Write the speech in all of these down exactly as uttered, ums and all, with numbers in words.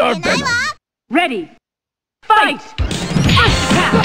are Venom. Ready. Fight! First attack!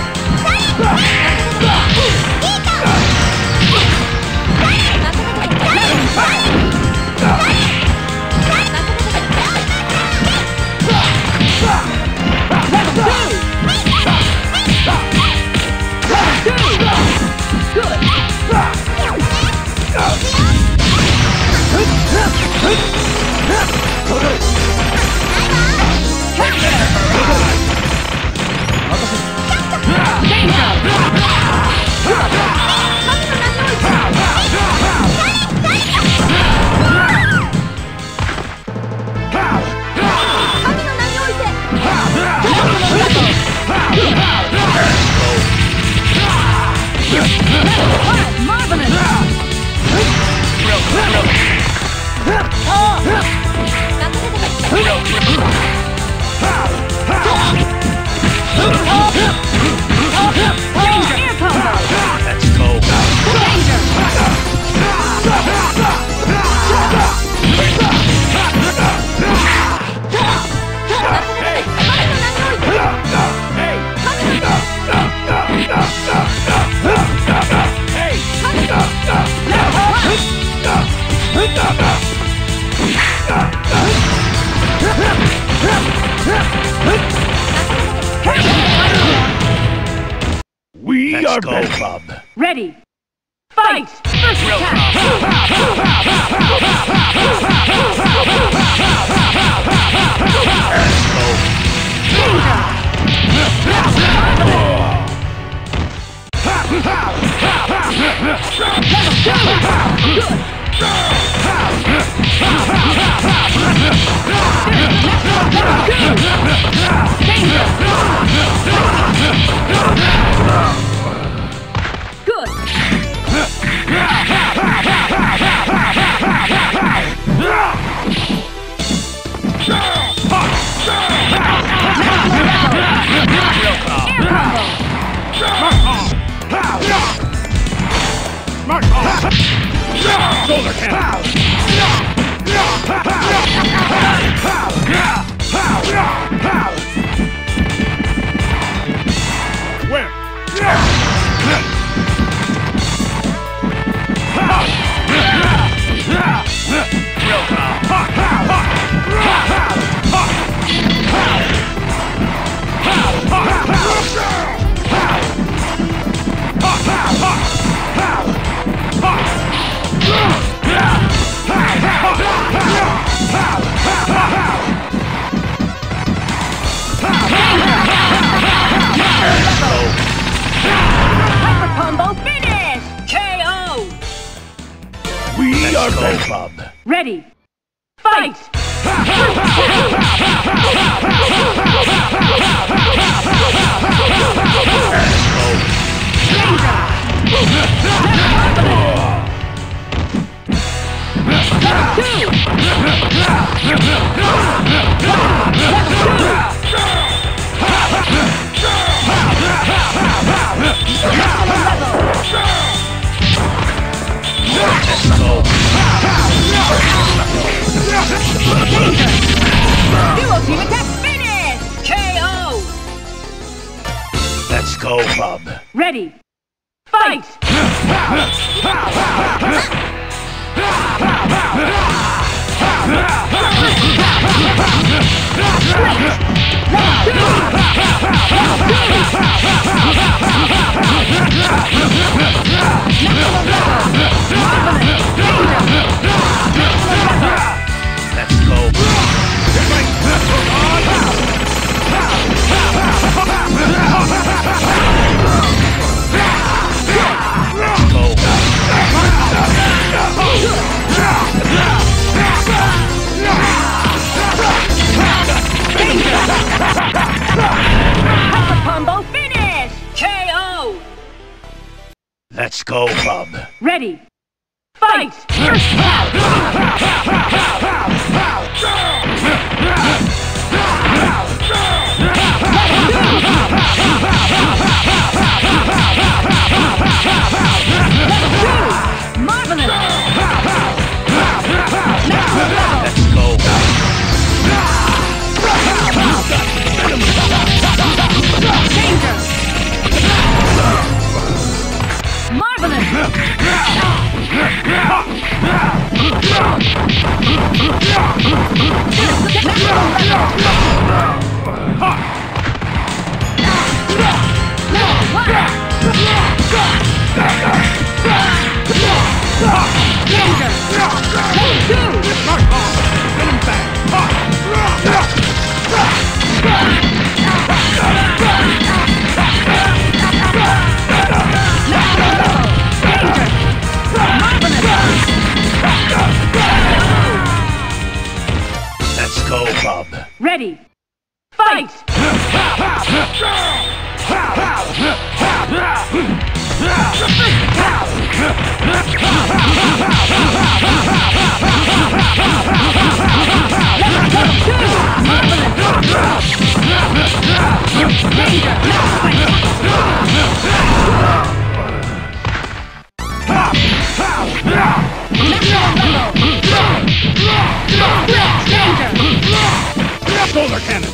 We Let's are go, Venom. Bob. Ready. Fight! First attack! Shoulder cannon. Win. Hyper combo finish! K O! We Let's are go, Venom. Bob. Ready. Fight! Duo team attack finish! K O! Let's go, Bob. Ready. Fight! Let's go. Let's go. Hyper combo finish! K O! Let's go, Bob. Ready. Fight! First attack! Marvelous! Let's go. Danger! Level two! Get him back! Let's go, Bob. Ready! Fight! Solar cannon!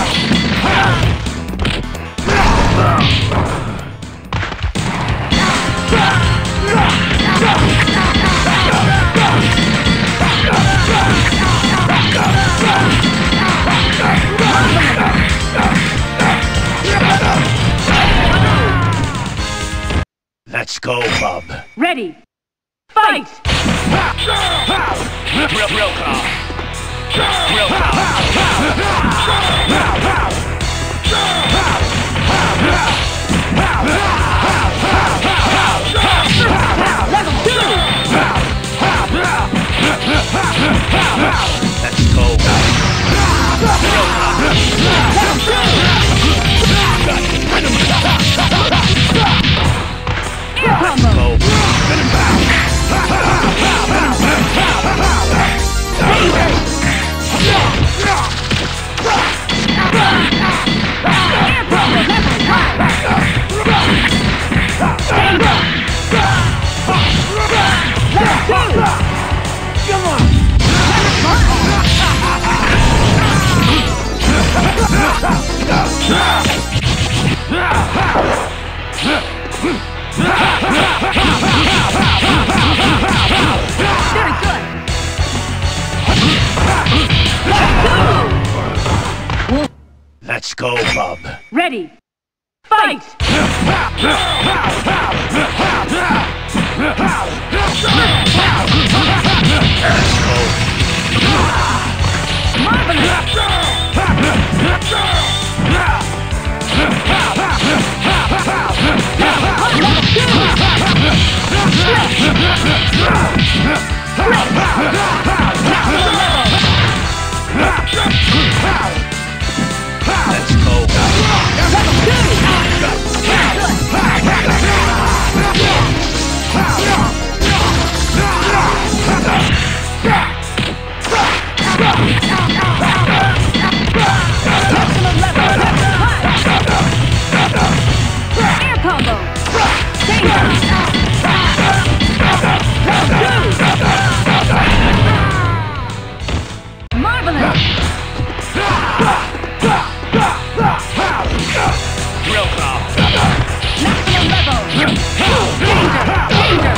Let's go, Bob. Ready! Fight! Real, real car. Real car. Level two! Let's go. Real car. Level two! Air combo! Go. Very good! Let's go, Bob. Ready! Fight! Let's go. Let's go. Air combo! Marvelous! Real car. Maximum level! Danger! Danger!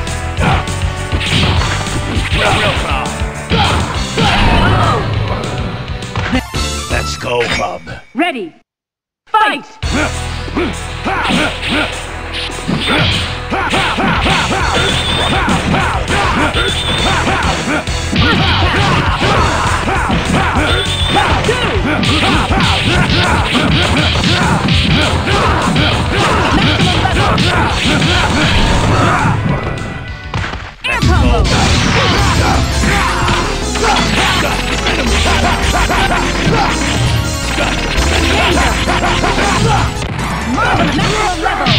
Real, real car. Let's go, Bob. Ready! Fight! Air combo! Marvelous! Maximum level!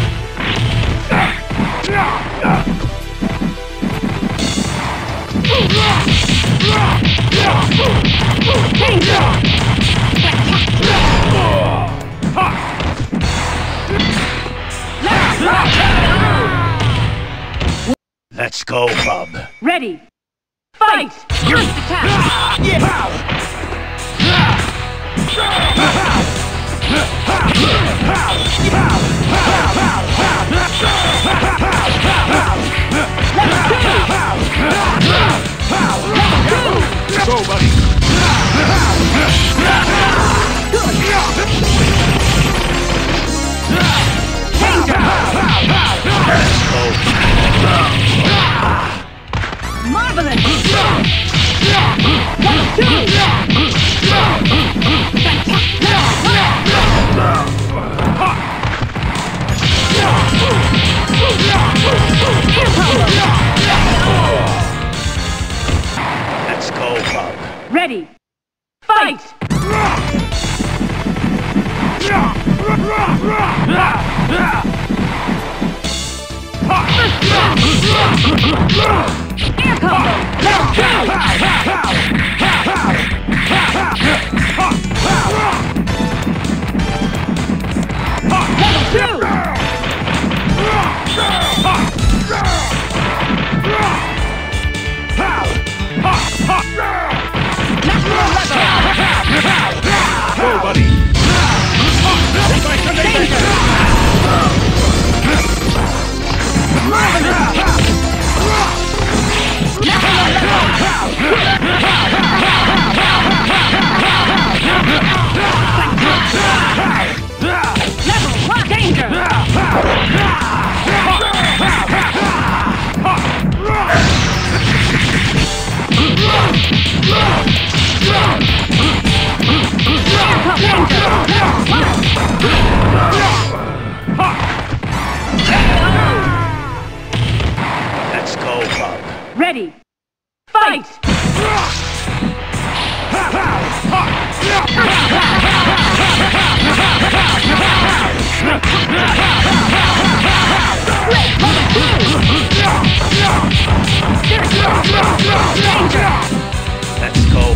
Let's go, Bob. Ready! Fight! First attack! Go, buddy! Let's go. Marvelous! One, two! Let's go, Bob. Ready! Fight! Air combo! Let's go! Level two! Maximum level! Go, buddy. Danger! Marvelous! Maximum level! Level one! Danger! Let's go, Bob. Ready! Fight! Let's go.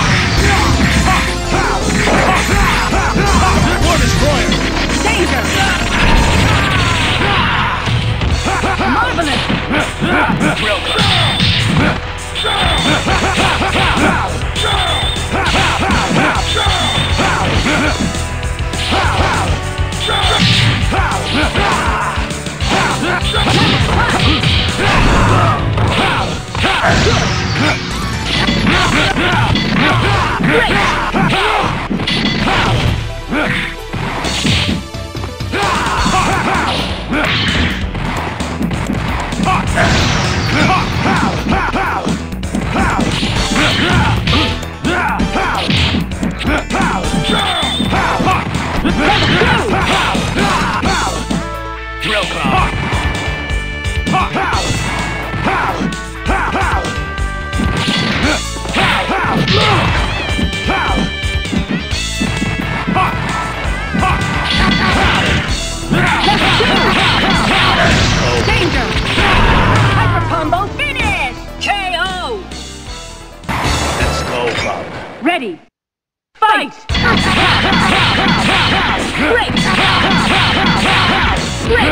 War Destroyer. Danger! Marvelous! Real good. Drill crawl. Danger! Hyper combo finish! K O! Let's go, Bob. Ready! Fight! Break! Break!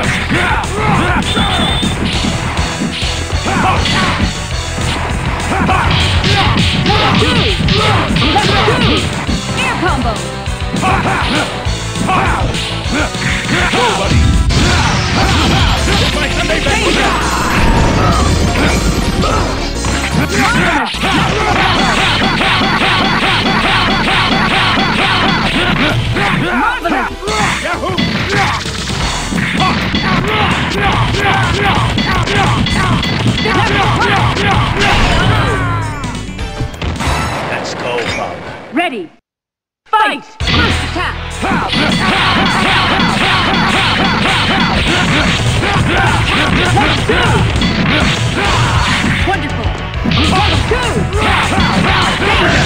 Level two! Level two! Air combo! Go, buddy. My Sunday best. Danger! Marvelous! Yahoo! Let's go, Bob. Ready! Fight! First attack! Level two! Wonderful! Level two! Danger!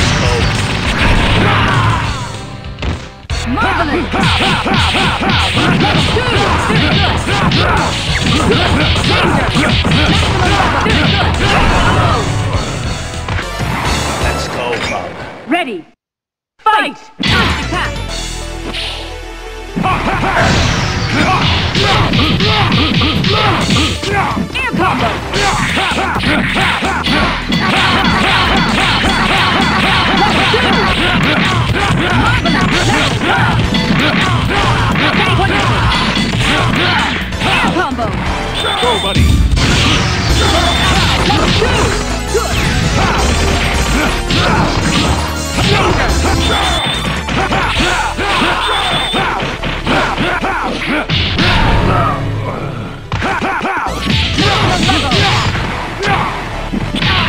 Marvelous! Level two! Very good! Danger! Maximum level! Very good! Let's go, Bob. Ready! Fight! First attack! Air combo! Level two! Marvelous! Level one! Air combo! Go, buddy. Level two! Good! Danger!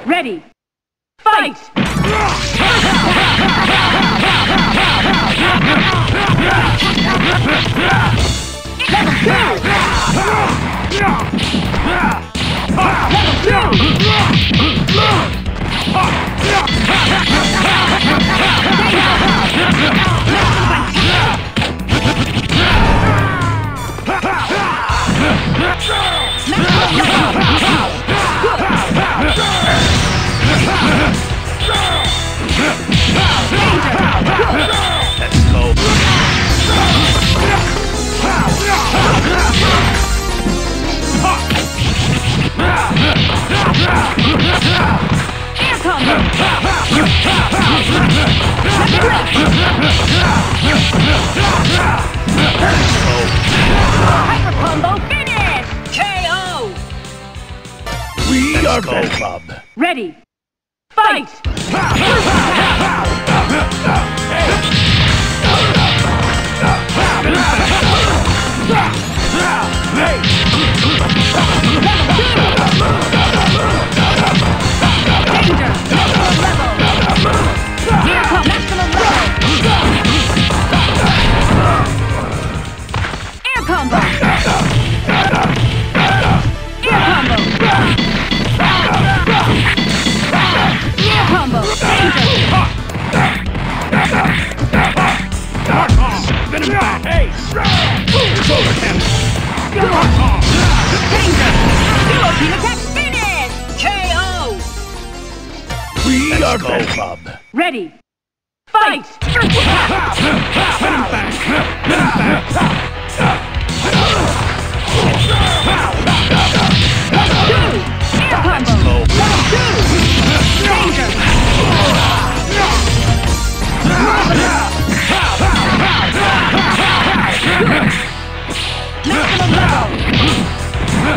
Ready. Fight! Let's go. Air combo! Hyper combo finish! K O! We are Let's go, ready. Bob. Ready. Fight! Danger! Maximum level! Here comes maximum level! Air combo! Air combo! Air combo! Danger! Spin him back. Hey! It's over, Ken. Danger! Duo team attack finish! K O! We are Let's go, ready. Bob. Ready. Fight! Spin him back. Spin him back. Air combo! Go. Danger! Maximum level!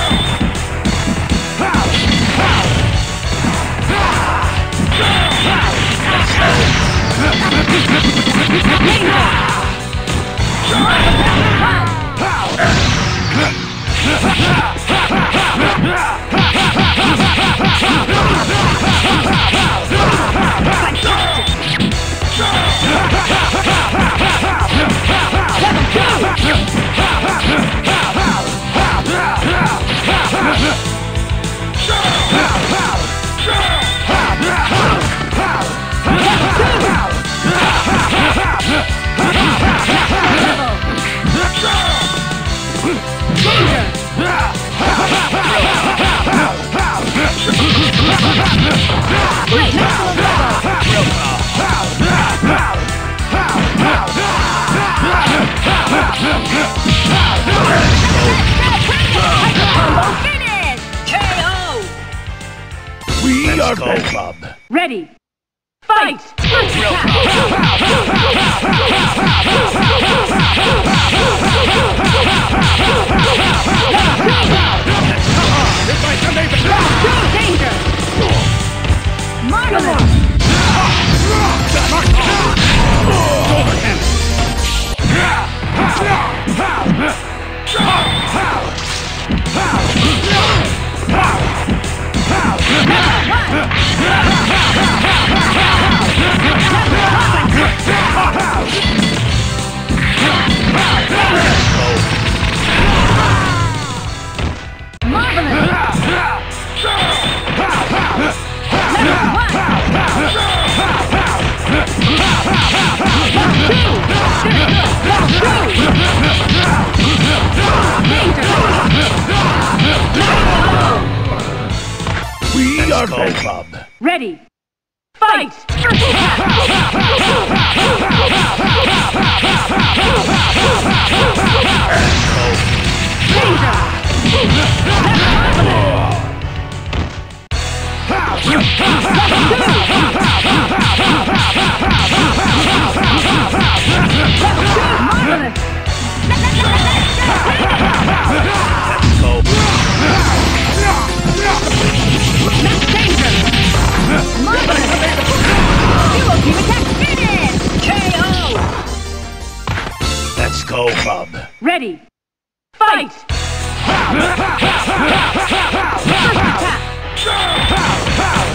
Wait, maximum level! Combo finish! K O! We are Let's go, ready. Bob. Ready. Fight! First It's my Sunday back. Danger! Marvelous! Over, Ken. We are Let's go, ready. Bob. Ready. Fight! First Marvelous! Let's go. Max Danger! Marvelous! Duo team attack finish! K O! Let's go, Bob. Ready. Fight! First attack!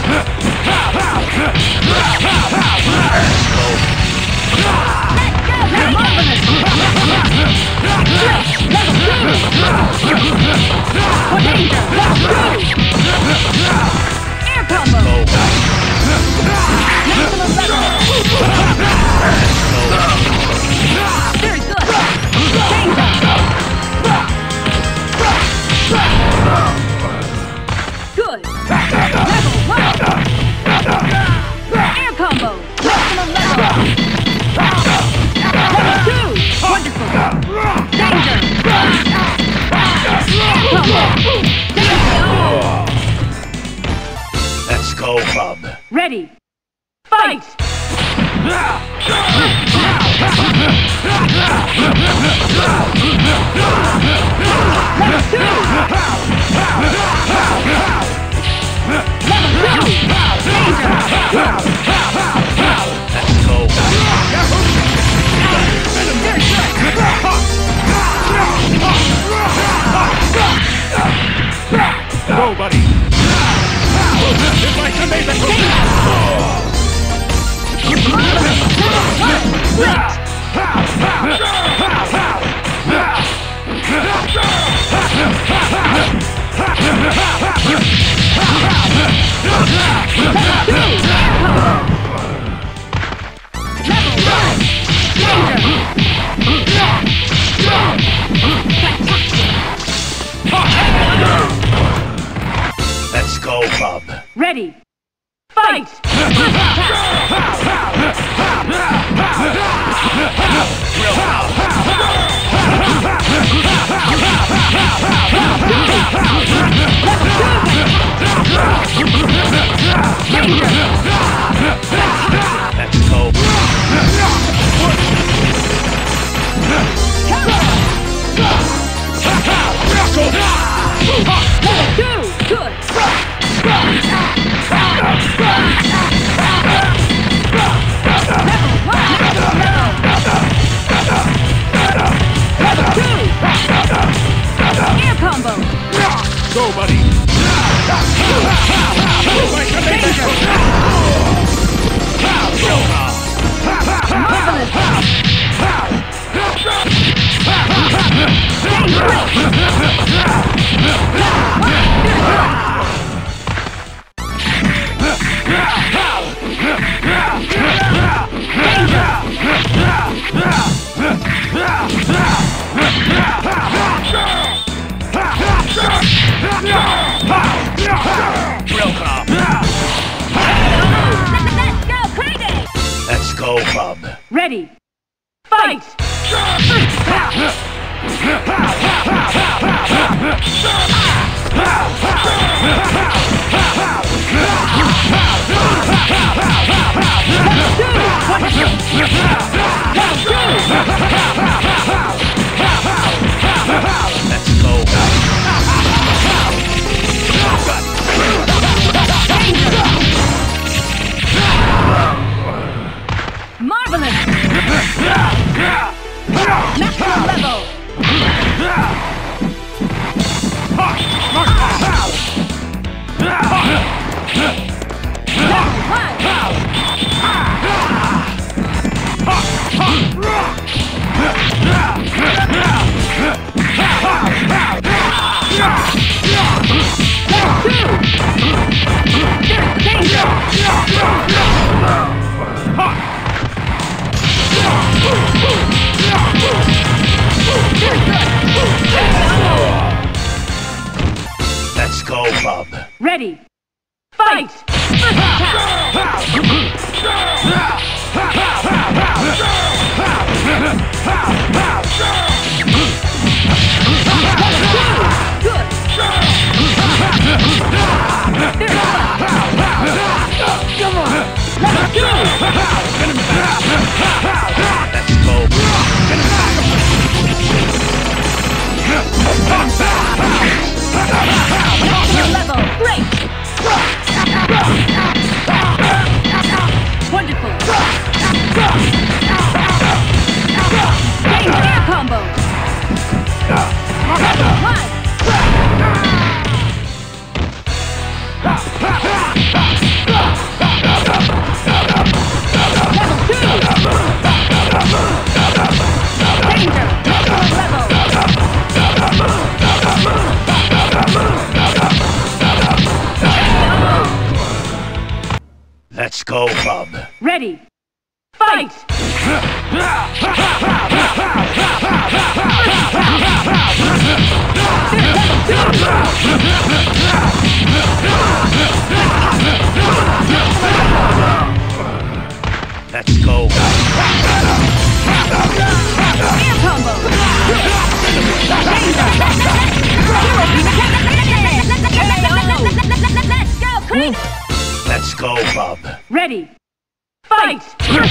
Ready. Fight! Level two! Level two! Danger! Let's go. Very good! Go, buddy. It's like the main Let's go, Bob. Ready. Fight! Let's go. Level two! Good! Air combo! Go, buddy. Danger! Marvelous! Real calm. Let's go crazy! Let's go, Bob. Ready. Fight! Let's go. Marvelous! Maximum level! Level one! Let's go, Bob. Ready. Fight! Good! Come on! Level two! Let's go. Your level! Great! Wonderful! Danger air combo! Level one! Level two! Danger! Maximum level! Let's go, Bob. Ready. Fight! Let's go. Air combo! Let's go, crazy! Let's go, Bub. Ready. Fight!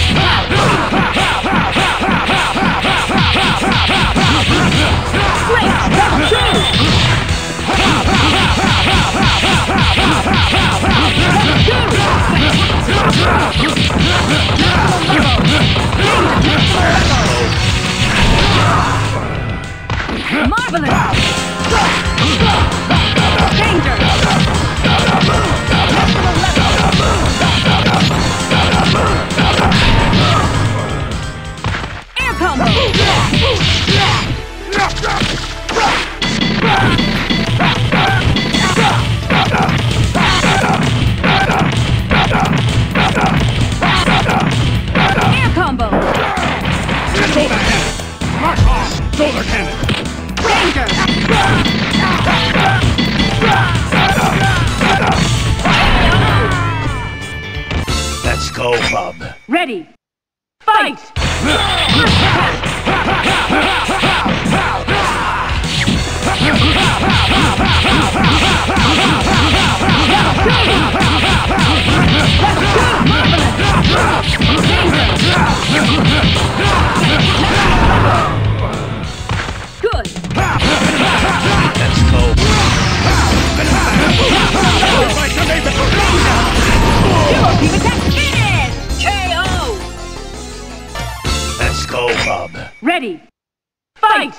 Swing! Level two! Marvelous! Danger! Air combo! Air combo! Mark off! Shoulder cannon! Danger! Let's go, Bub. Ready! Fight! Good! Let's go. Duo team attack finish! K O! Let's go, Bub. Ready! Fight!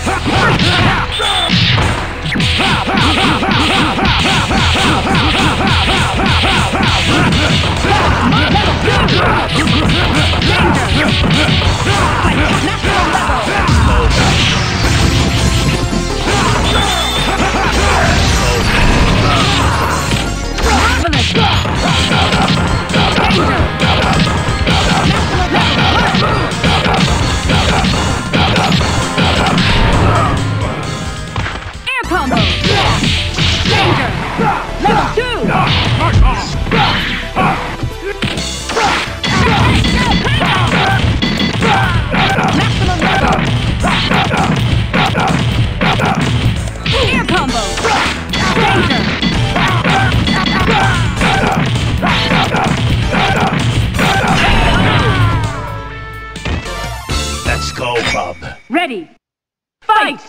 Air combo! Danger! Level two! Mark off! Maximum level! Air combo! Danger! Let's go, Bub. Ready! Fight!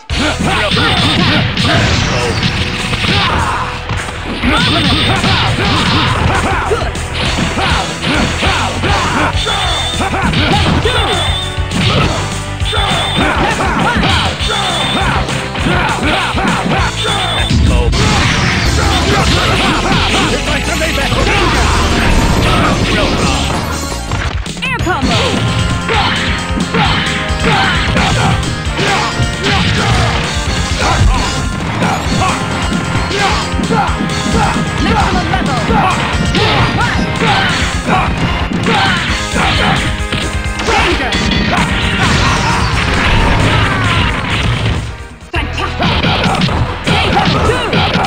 Let's go. Air combo! Maximum level! Danger! Fantastic! Take level two!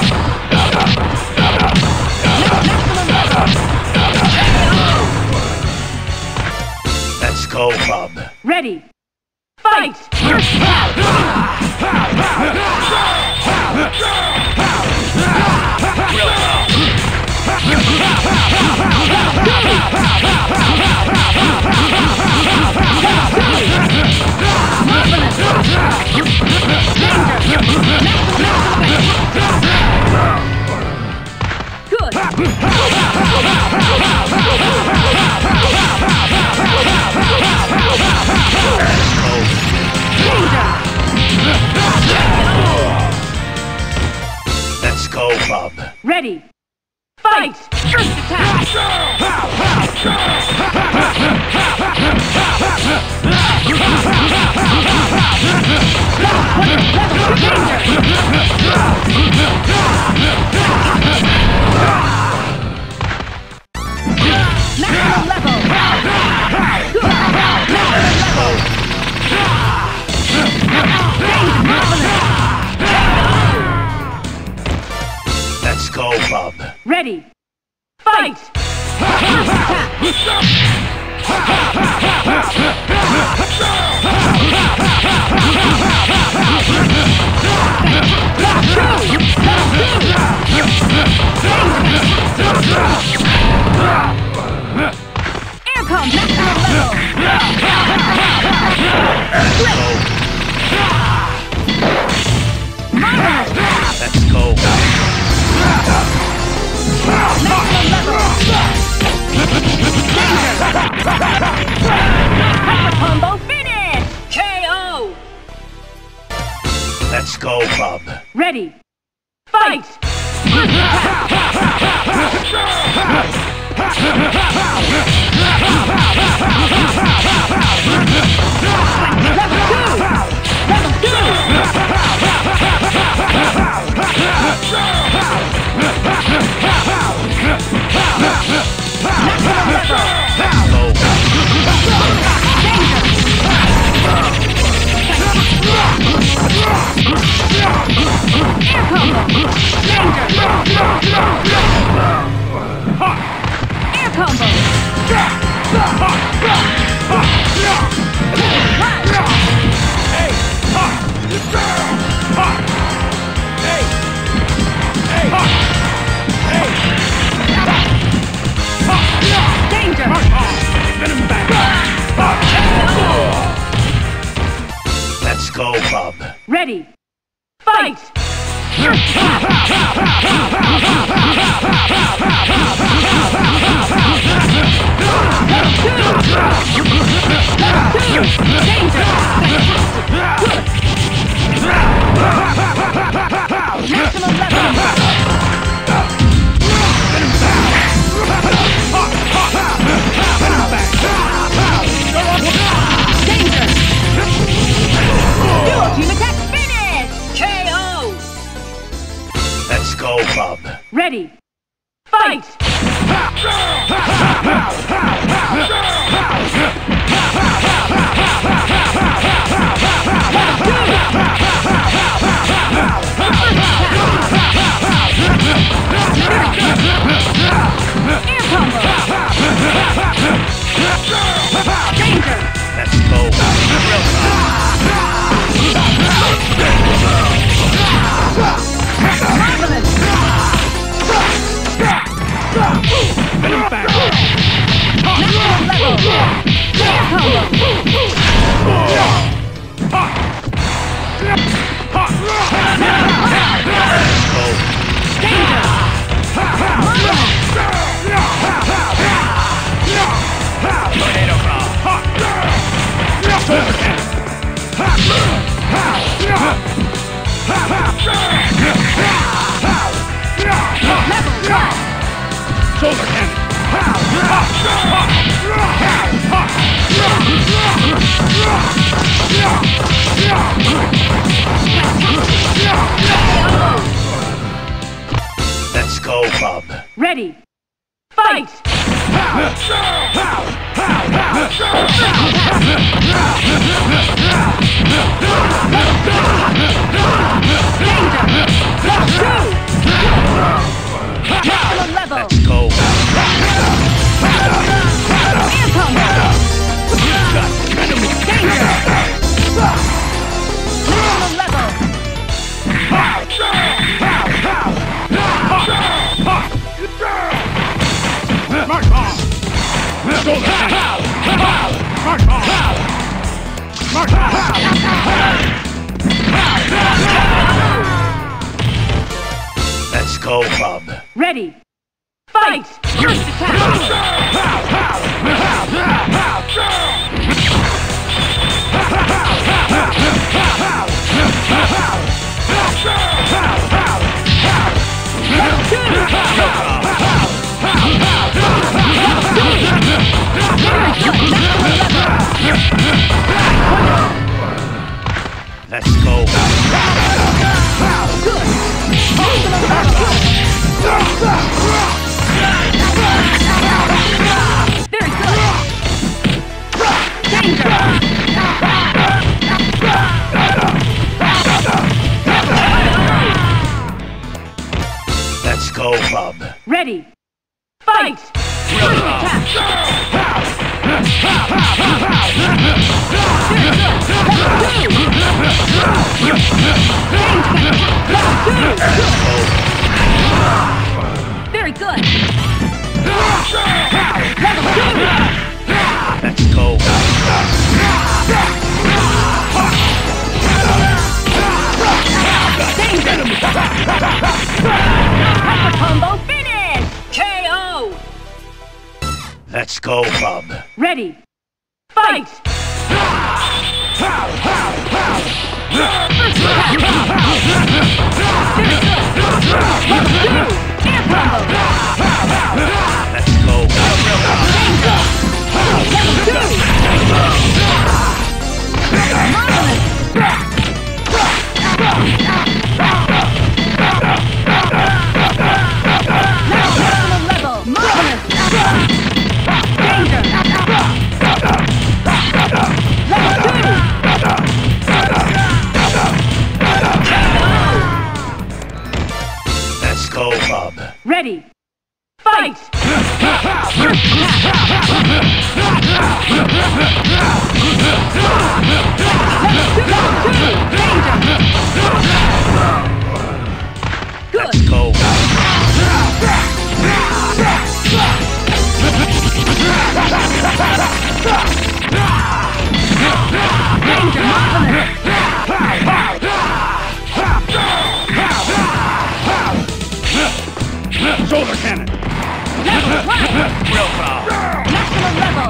Maximum level! Let's go, Bub. Ready! Fight! Good! Let's go, Bub. Ready! Fight! First attack! Maximum level! Good! Let's go, Bub. Ready! Fight! First attack! Two! Combo finish! K O! Let's go, bub. Ready! Fight! First attack! Level two! Level two! Maximum level! Air combo! Danger! Air combo! Danger! Let's go, bub. Ready! Fight! Maximum level! Danger! Dual team attack finish! K O! Let's go, bub. Ready! Fight! Air combo! Danger! Let's go, bub. Marvelous! Venom back! Maximum level! Air combo! Danger! Marvelous! Tornado claw. Shoulder cannon! Let's go, bub. Ready! Fight! Maximum level! Let's go. Air combo! Danger! Maximum level! Mark off! Shoulder cannon! Mark off! Mark off! Let's go, bub. Ready! Fight! First attack! Level two! Let's go. Good! Maximum level! Very good! Danger! Let's go, bub. Ready! Fight! First attack! Very good! Level two! Let's go. Danger! Hyper combo finish! K O! Let's go, bub. Ready. Fight! Let's go. Let's go, bub. Ready. Fight! Let's go. Shoulder cannon. Level one! Real power. Maximum level!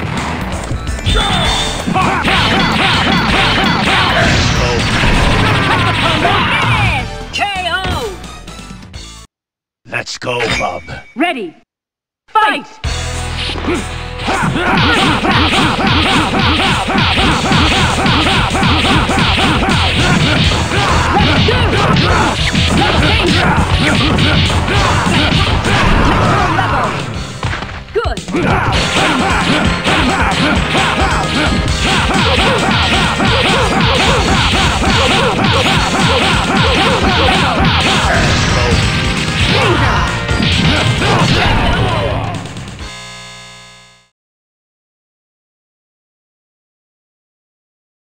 Finish! K O! Let's go, bub. Ready. Fight!